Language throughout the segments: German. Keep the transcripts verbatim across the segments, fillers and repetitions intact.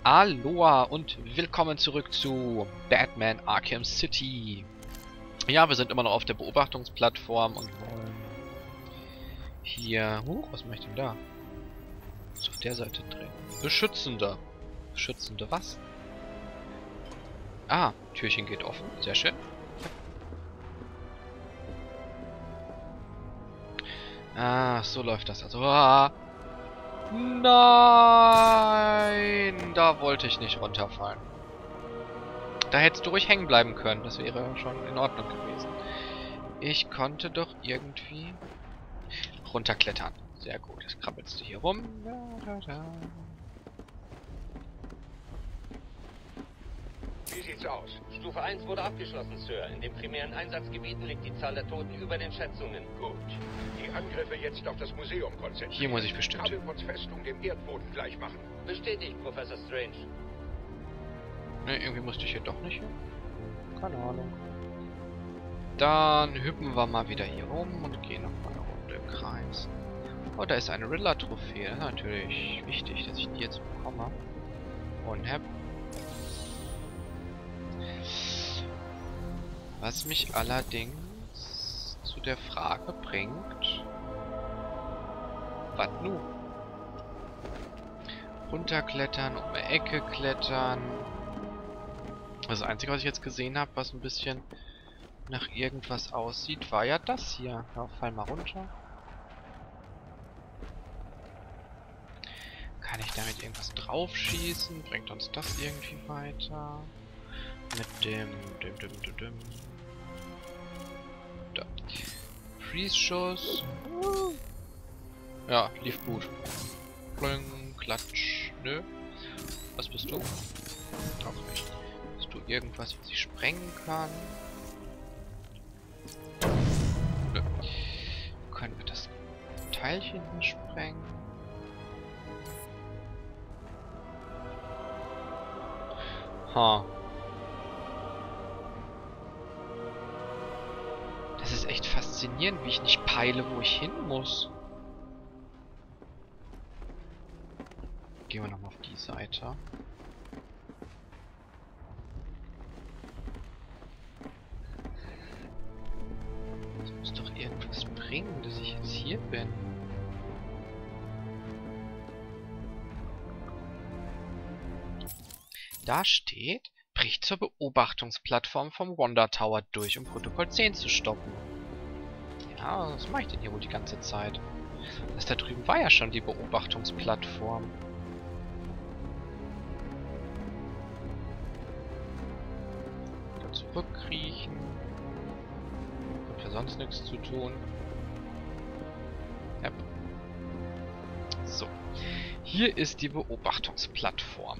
Aloha und willkommen zurück zu Batman Arkham City. Ja, wir sind immer noch auf der Beobachtungsplattform und wollen hier... Huch, was mache ich denn da? Muss auf der Seite drehen. Beschützender. Beschützende was? Ah, Türchen geht offen. Sehr schön. Ah, so läuft das also. Ah. Nein! Da wollte ich nicht runterfallen. Da hättest du ruhig hängen bleiben können. Das wäre schon in Ordnung gewesen. Ich konnte doch irgendwie runterklettern. Sehr gut. Jetzt krabbelst du hier rum. Da, da, da. Wie sieht's aus? Stufe eins wurde abgeschlossen, Sir. In den primären Einsatzgebieten liegt die Zahl der Toten über den Schätzungen. Gut. Die Angriffe jetzt auf das Museum konzentrieren. Hier muss ich bestimmt. Cobblepots Festung dem Erdboden gleich machen. Bestätigt, Professor Strange. Ne, irgendwie musste ich hier doch nicht hin. Keine Ahnung. Dann hüppen wir mal wieder hier rum und gehen noch mal eine Runde im Kreis. Oh, da ist eine Riddler-Trophäe. Das ist natürlich wichtig, dass ich die jetzt bekomme. Und hab. Was mich allerdings zu der Frage bringt, was nun? Runterklettern, um eine Ecke klettern. Das Einzige, was ich jetzt gesehen habe, was ein bisschen nach irgendwas aussieht, war ja das hier. Ja, fall mal runter. Kann ich damit irgendwas draufschießen? Bringt uns das irgendwie weiter? Mit dem... dem, dem, dem, dem. Da. Freeze-Schuss. Ja, lief gut. Pling, klatsch. Nö. Was bist du? Auch nicht. Bist du irgendwas, was ich sprengen kann? Nö. Können wir das Teilchen hier sprengen? Ha. Das ist echt faszinierend, wie ich nicht peile, wo ich hin muss. Gehen wir nochmal auf die Seite. Das muss doch irgendwas bringen, dass ich jetzt hier bin. Da steht, bricht zur Beobachtungsplattform vom Wonder Tower durch, um Protokoll zehn zu stoppen. Ja, was mache ich denn hier wohl die ganze Zeit? Das da drüben war ja schon die Beobachtungsplattform. Wieder zurückkriechen. Gibt ja sonst nichts zu tun. Yep. So. Hier ist die Beobachtungsplattform.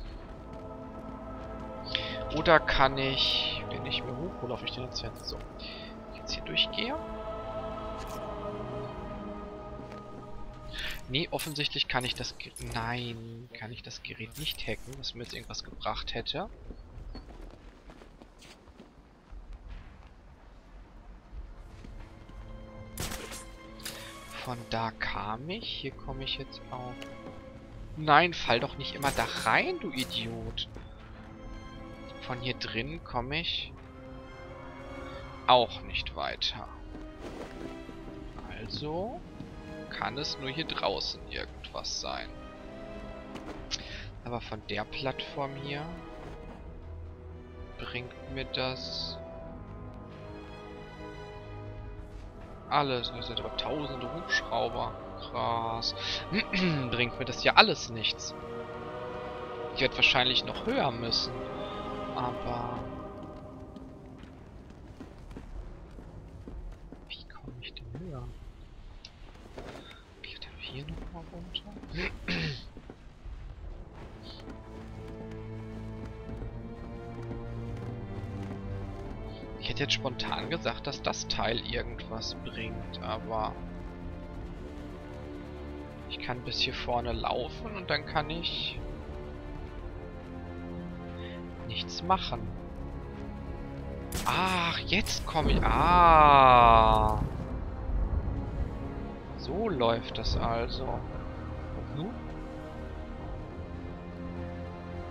Oder kann ich, wenn ich mir hoch, wo laufe ich denn jetzt hin? So, jetzt hier durchgehe. Nee, offensichtlich kann ich das... Ge Nein, kann ich das Gerät nicht hacken, was mir jetzt irgendwas gebracht hätte. Von da kam ich. Hier komme ich jetzt auch. Nein, fall doch nicht immer da rein, du Idiot. Von hier drin komme ich auch nicht weiter. Also kann es nur hier draußen irgendwas sein. Aber von der Plattform hier bringt mir das alles. Es sind aber tausende Hubschrauber. Krass. Bringt mir das ja alles nichts. Ich werde wahrscheinlich noch höher müssen. Aber... Wie komme ich denn höher? Klettern wir hier nochmal runter? Ich hätte jetzt spontan gesagt, dass das Teil irgendwas bringt, aber... Ich kann bis hier vorne laufen und dann kann ich... nichts machen. Ach, jetzt komme ich... Ah. So läuft das also. Und nun?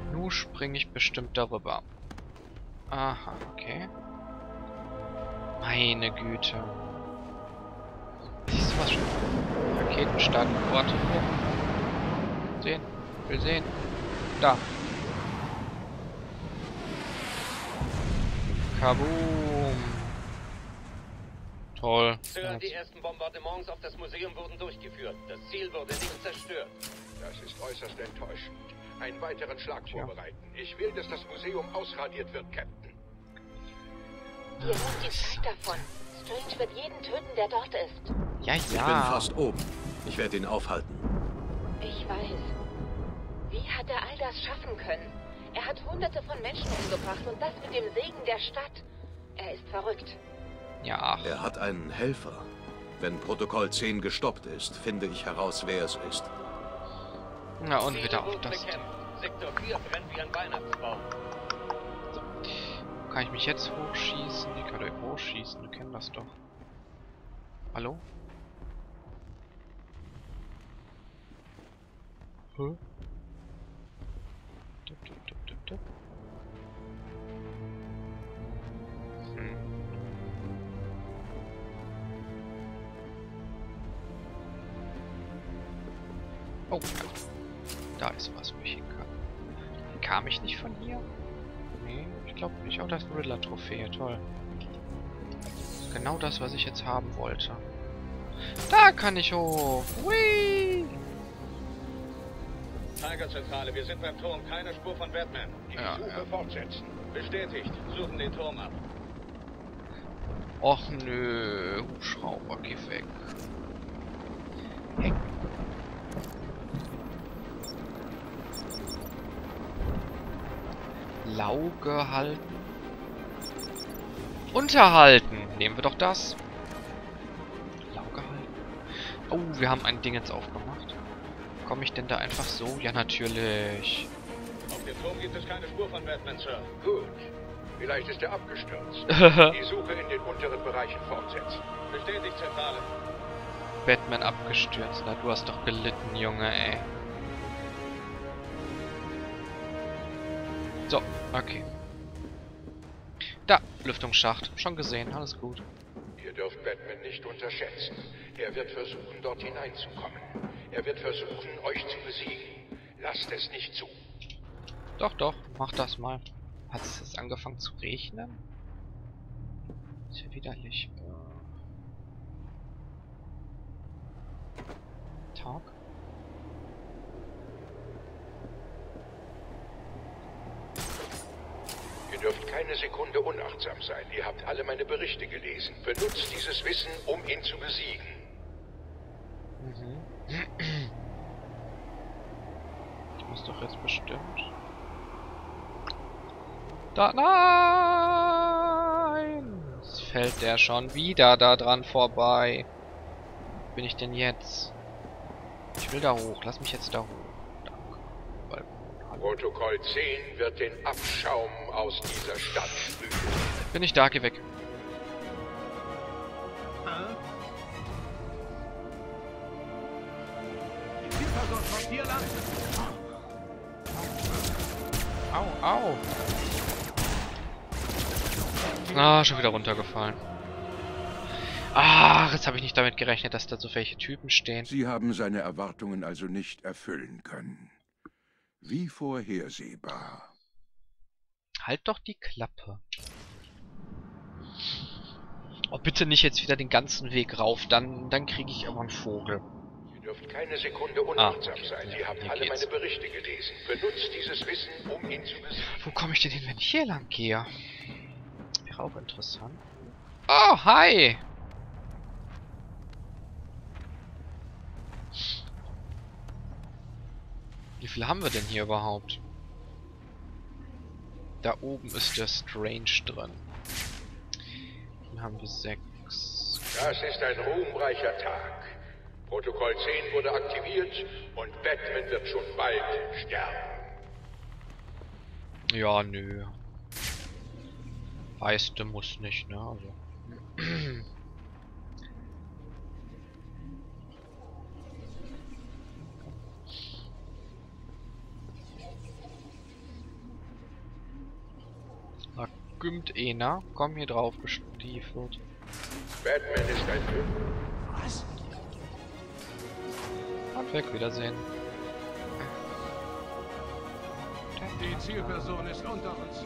Nun springe ich bestimmt darüber. Aha, okay. Meine Güte. Siehst du was schon? Raketenstart Orte. Oh. Sehen. Will sehen. Da. Kaboom. Toll. Sir, die ersten Bombardements auf das Museum wurden durchgeführt. Das Ziel wurde nicht zerstört. Das ist äußerst enttäuschend. Einen weiteren Schlag Tja. vorbereiten. Ich will, dass das Museum ausradiert wird, Captain. Ihr habt die Zeit davon. Strange wird jeden töten, der dort ist. Ja, Ich bin ja. fast oben. Ich werde ihn aufhalten. Ich weiß. Wie hat er all das schaffen können? Er hat hunderte von Menschen umgebracht und das mit dem Segen der Stadt. Er ist verrückt. Ja, ach. Er hat einen Helfer. Wenn Protokoll zehn gestoppt ist, finde ich heraus, wer es ist. Na und Ziele wieder auf wurden das. bekämpft. Sektor vier brennt wie ein Weihnachtsbaum. Kann ich mich jetzt hochschießen? Ich kann euch hochschießen, wir kennen das doch. Hallo? Hä? Dup, dup, dup, dup, dup. Hm. Oh, da ist was, wo ich hin kann. Kam ich nicht von hier? Nee, ich glaube nicht. Oh, das ist eine Riddler-Trophäe. Toll. Genau das, was ich jetzt haben wollte. Da kann ich hoch. Whee! Tiger-Zentrale, wir sind beim Turm. Keine Spur von Batman. Die Ja, Suche ja. fortsetzen. Bestätigt. Suchen den Turm ab. Och nö. Hubschrauber, geh weg. Heck. Lauge halten. Unterhalten. Nehmen wir doch das. Lauge halten. Oh, wir haben ein Ding jetzt aufgemacht. Komme ich denn da einfach so? Ja, natürlich. Auf dem Turm gibt es keine Spur von Batman, Sir. Gut. Vielleicht ist er abgestürzt. Die Suche in den unteren Bereichen fortsetzen. Bestätigt, Zentrale. Batman abgestürzt. Na, du hast doch gelitten, Junge, ey. So, okay. Da, Lüftungsschacht. Schon gesehen, alles gut. Ihr dürft Batman nicht unterschätzen. Er wird versuchen, dort hineinzukommen. Er wird versuchen, euch zu besiegen. Lasst es nicht zu. Doch, doch, mach das mal. Hat es jetzt angefangen zu regnen? Ist ja widerlich. Äh. Tag? Ihr dürft keine Sekunde unachtsam sein. Ihr habt alle meine Berichte gelesen. Benutzt dieses Wissen, um ihn zu besiegen. Mhm. Ich muss doch jetzt bestimmt. Da, nein! Jetzt fällt der schon wieder da dran vorbei. Wo bin ich denn jetzt? Ich will da hoch. Lass mich jetzt da hoch. Danke. Balkon. Hallo. Protokoll zehn wird den Abschaum aus dieser Stadt spülen. Bin ich da? Geh weg. Au, au. Ah, schon wieder runtergefallen. Ah, jetzt habe ich nicht damit gerechnet, dass da so welche Typen stehen. Sie haben seine Erwartungen also nicht erfüllen können. Wie vorhersehbar. Halt doch die Klappe. Oh, bitte nicht jetzt wieder den ganzen Weg rauf, dann, dann kriege ich aber einen Vogel. Ihr dürft keine Sekunde unachtsam Ah, okay. sein. Ja, Ihr habt hier alle geht's. meine Berichte gelesen. Benutzt dieses Wissen, um ihn zu besiegen. Wo komme ich denn hin, wenn ich hier lang gehe? Wäre auch interessant. Oh, hi! Wie viel haben wir denn hier überhaupt? Da oben ist der Strange drin. Hier haben wir sechs. Das ist ein ruhmreicher Tag. Protokoll zehn wurde aktiviert und Batman wird schon bald sterben. Ja, nö. Weißt du, muss nicht, ne? Also. gümmt einer. Komm hier drauf gestiefelt. Batman ist ein Typ. Was? Und weg, Wiedersehen. Die Zielperson ist unter uns.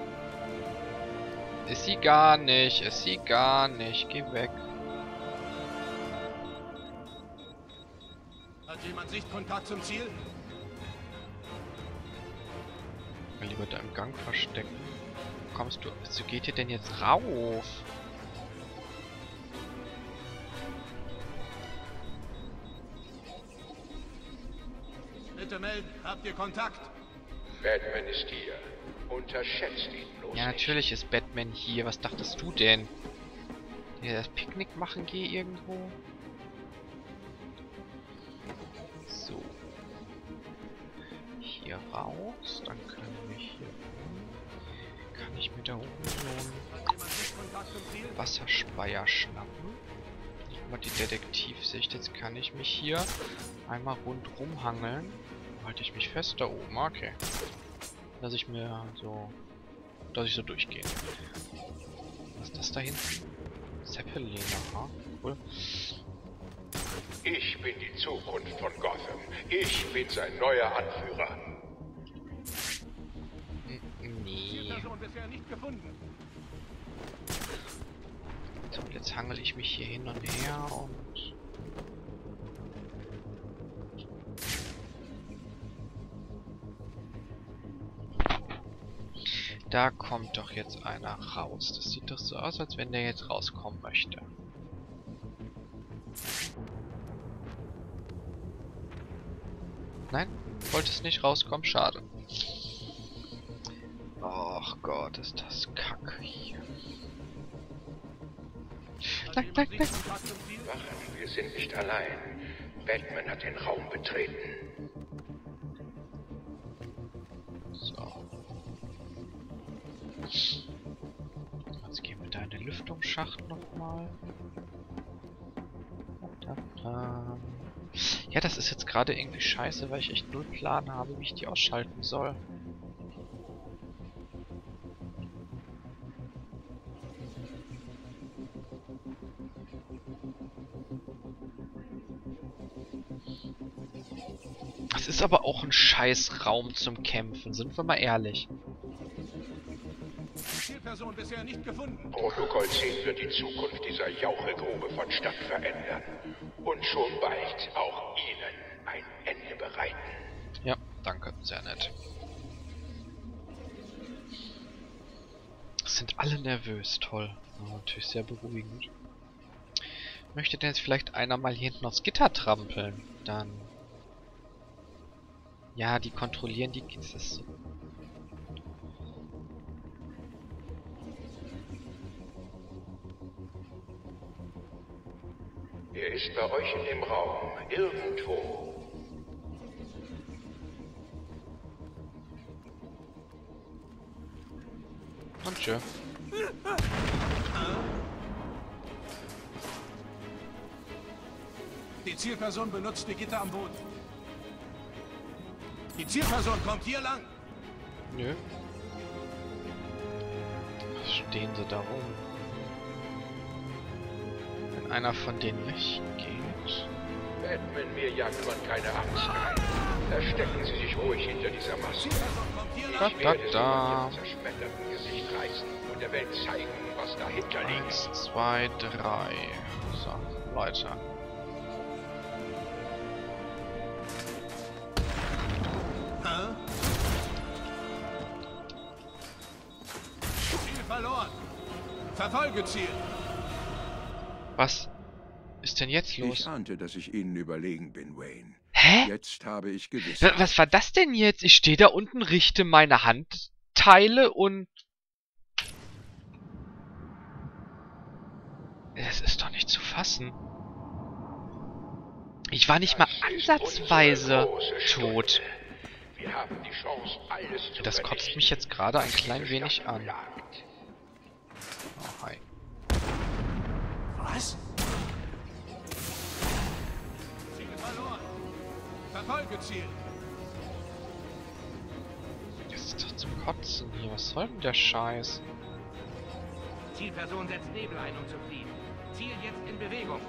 Ist sie gar nicht, ist sie gar nicht. Geh weg. Hat jemand Sichtkontakt zum Ziel? Mal lieber da im Gang verstecken. Kommst du... Wieso geht ihr denn jetzt rauf? Bitte melden. Habt ihr Kontakt? Batman ist hier. Unterschätzt ihn bloß Ja, nicht. natürlich ist Batman hier. Was dachtest du denn? Ja, das Picknick machen geh irgendwo? So. Hier raus. Dann können wir hier... Kann ich mir da oben so einen Hat jemand Sichtkontakt zum Ziel? Wasserspeier schnappen? Mal die Detektivsicht. Jetzt kann ich mich hier einmal rundrum hangeln. Halte ich mich fest da oben. Okay. Dass ich mir so... Dass ich so durchgehe. Was ist das da hinten? Zeppelin, aha. Cool. Ich bin die Zukunft von Gotham. Ich bin sein neuer Anführer. N- Nee. Zielperson bisher nicht gefunden. So, jetzt hangel ich mich hier hin und her und... Da kommt doch jetzt einer raus. Das sieht doch so aus, als wenn der jetzt rauskommen möchte. Nein, wollte es nicht rauskommen, schade. Ach Gott, ist das kacke hier. Hat Nein, nein, jemand nein. Sichtkontakt zum Ziel? Wachen, wir sind nicht allein. Batman hat den Raum betreten. So. Jetzt gehen wir da in den Lüftungsschacht nochmal. Ja, das ist jetzt gerade irgendwie scheiße, weil ich echt null Plan habe, wie ich die ausschalten soll. Das ist aber auch ein scheiß Raum zum Kämpfen, sind wir mal ehrlich. Zielperson bisher nicht gefunden. Protokoll zehn wird die Zukunft dieser Jauchegrube von Stadt verändern. Und schon bald auch Ihnen ein Ende bereiten. Ja, danke, sehr nett. Sind alle nervös, toll. Ja, natürlich sehr beruhigend. Möchte denn jetzt vielleicht einer mal hier hinten aufs Gitter trampeln? Dann... Ja, die kontrollieren die... Das ist so. Er ist bei euch in dem Raum, irgendwo. Und tschö. Die Zielperson benutzt die Gitter am Boden. Die Zielperson kommt hier lang. Nö. Was stehen sie da rum? Wenn einer von denen weggeht... Batman, mir jagt man keine Angst ein. Verstecken Sie sich ruhig hinter dieser Maske. Zielperson kommt hier Da, lang. Ich da, werde sie da. mit ihrem zerschmetterten Gesicht reißen und der Welt zeigen, was dahinter liegt. Eins, zwei, drei. So, weiter. Hä? Ziel verloren. Verfolge Ziel. Was ist denn jetzt Ich los? ahnte, dass ich Ihnen überlegen bin, Wayne. Hä? Jetzt habe ich Wa- Gewissheit. Was war das denn jetzt? Ich stehe da unten, richte meine Handteile und... Es ist doch nicht zu fassen. Ich war nicht mal Das ist ansatzweise unsere große Stunde. tot. Wir haben die Chance, alles zu Das kotzt vernichten, mich jetzt gerade ein was klein diese wenig Stadt an. plagt. Oh, hi. Was? Ziel verloren. Verfolge Ziel. Das ist doch zum Kotzen hier. Was soll denn der Scheiß? Zielperson setzt Nebel ein, um zu fliehen. Ziel jetzt in Bewegung.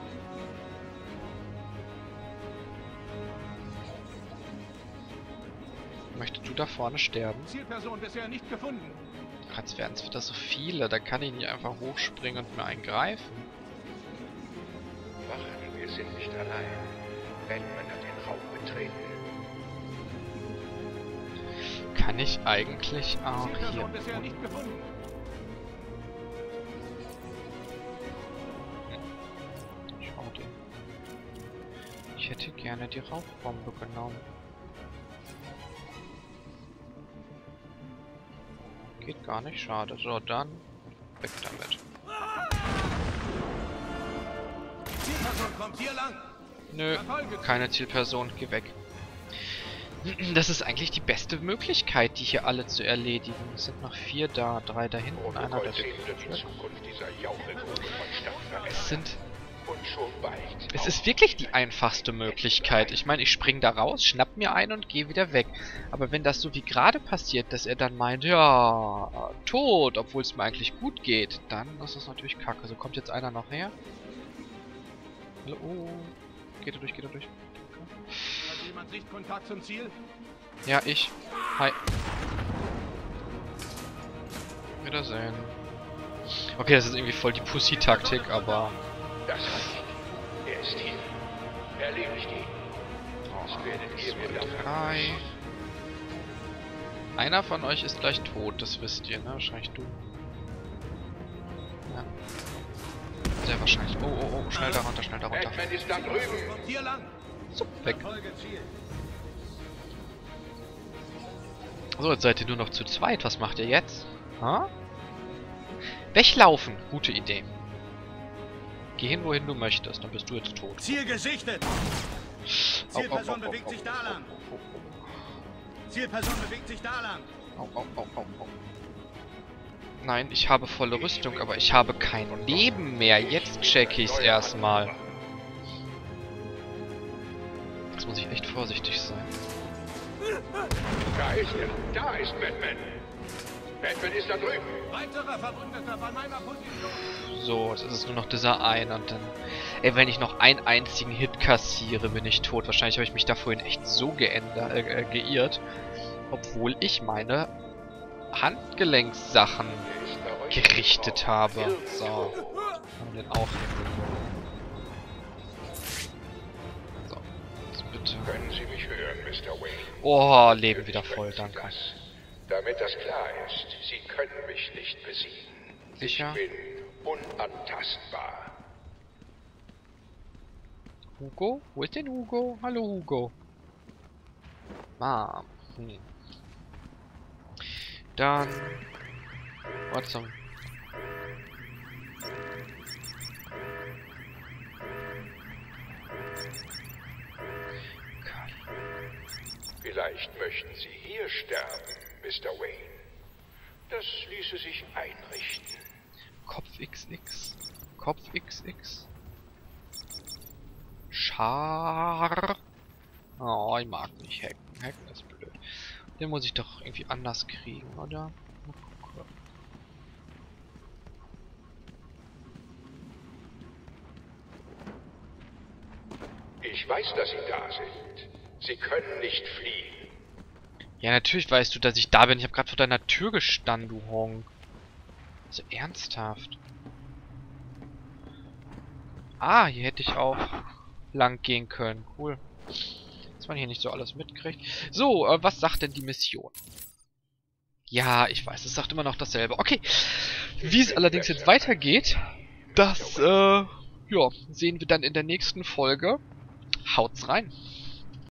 Möchtest du da vorne sterben? Zielperson bisher nicht gefunden. Jetzt werden es wieder so viele. Da kann ich nicht einfach hochspringen und mir einen greifen. Wachen, wir sind nicht allein. Batman hat den Raum betreten. Kann ich eigentlich auch hier... Zielperson bisher nicht gefunden. Schade. Ich hätte gerne die Rauchbombe genommen. Geht gar nicht, schade. So, dann weg damit. Zielperson kommt hier lang. Nö, keine Zielperson, geh weg. Das ist eigentlich die beste Möglichkeit, die hier alle zu erledigen. Es sind noch vier da, drei da hinten, einer Protokoll da zehn wird die weg. Zukunft dieser Jauchegrube von Stadt verändern. Es sind... Und schon bald. Es ist wirklich die einfachste Möglichkeit. Ich meine, ich spring da raus, schnapp mir einen und gehe wieder weg. Aber wenn das so wie gerade passiert, dass er dann meint, ja, tot, obwohl es mir eigentlich gut geht, dann ist das natürlich kacke. So, kommt jetzt einer noch her? Hallo? Oh. Geht er durch, geht er durch. Okay. Hat jemand Sichtkontakt zum Ziel? Ja, ich. Hi. Wiedersehen. Okay, das ist irgendwie voll die Pussy-Taktik, aber... Das reicht. Er ist hier. Erledigt ihn. Sonst werdet ihr mir dafür. Drei. Einer von euch ist gleich tot, das wisst ihr, ne? Wahrscheinlich du. Ja. Sehr wahrscheinlich. Oh, oh, oh, schnell da runter, schnell da runter. Batman ist da drüben. Kommt hier lang. So, weg. Verfolge Ziel. So, jetzt seid ihr nur noch zu zweit. Was macht ihr jetzt? Ha? Weglaufen. Gute Idee. Geh hin, wohin du möchtest, dann bist du jetzt tot. Ziel gesichtet. Au, au, Zielperson au, au, bewegt au, sich da au, lang. au, au, Zielperson bewegt sich da lang. au, au, au, au, au. Nein, ich habe volle Rüstung, aber ich habe kein Leben mehr. Jetzt check ich's erstmal. Jetzt muss ich echt vorsichtig sein. Da ist er. Da ist Batman. Batman ist da drüben. Weiterer Verbündeter bei meiner Position. So, jetzt ist es nur noch dieser eine und dann... Ey, wenn ich noch einen einzigen Hit kassiere, bin ich tot. Wahrscheinlich habe ich mich da vorhin echt so geändert, äh, geirrt. Obwohl ich meine Handgelenkssachen gerichtet habe. So. Haben wir den auch hinbekommen. So. Jetzt bitte. Können Sie mich hören, Mister Wayne? Oh, Leben wieder voll, danke. Das. Damit das klar ist, Sie können mich nicht besiegen. Sicher? Ich bin unantastbar. Hugo? Wo ist denn Hugo? Hallo Hugo. Ah. Hm. Dann... Was zum... Vielleicht möchten Sie hier sterben, Mister Wayne. Das ließe sich einrichten. Kopf X X. Kopf X X. Schar. Oh, ich mag nicht hacken. Hacken ist blöd. Den muss ich doch irgendwie anders kriegen, oder? Mal gucken. Ich weiß, dass Sie da sind. Sie können nicht fliehen. Ja, natürlich weißt du, dass ich da bin. Ich habe gerade vor deiner Tür gestanden, du Honk. Also ernsthaft. Ah, hier hätte ich auch lang gehen können. Cool. Dass man hier nicht so alles mitkriegt. So, äh, was sagt denn die Mission? Ja, ich weiß, es sagt immer noch dasselbe. Okay. Wie es allerdings jetzt weitergeht, das, äh, ja, sehen wir dann in der nächsten Folge. Haut's rein.